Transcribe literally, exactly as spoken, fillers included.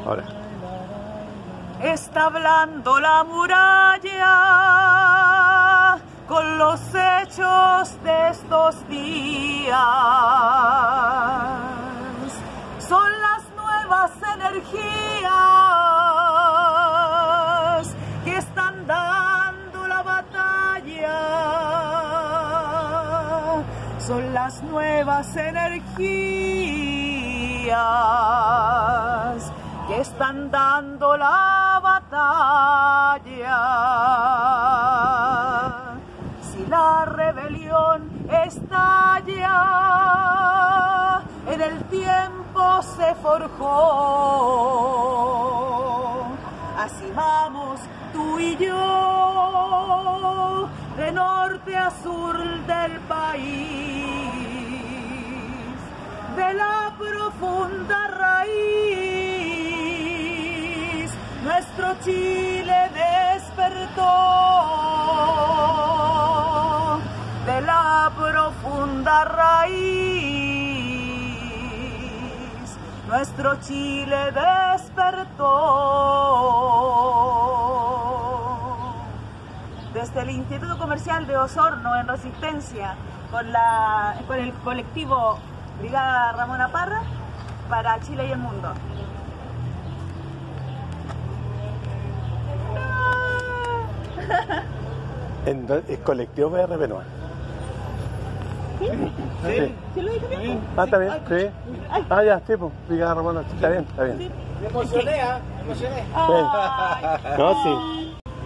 Ahora. Está hablando la muralla con los hechos de estos días. Son las nuevas energías que están dando la batalla. Son las nuevas energías que están dando la batalla. Si la rebelión estalla, en el tiempo se forjó. Así vamos tú y yo, de norte a sur del país, de la profunda raíz, nuestro Chile despertó, de la profunda raíz, nuestro Chile despertó. Desde el Instituto Comercial de Osorno, en Resistencia, con, la, con el colectivo Brigada Ramona Parra, para Chile y el mundo. ¿Es colectivo B R P no? ¿Sí? ¿Sí? ¿Sí lo dije bien? Ah, está bien, sí. Ah, ya, sí, pues, Brigada Ramona, está bien, está bien. Me emocioné, ¿ah? Me emocioné. Ay, No, sí.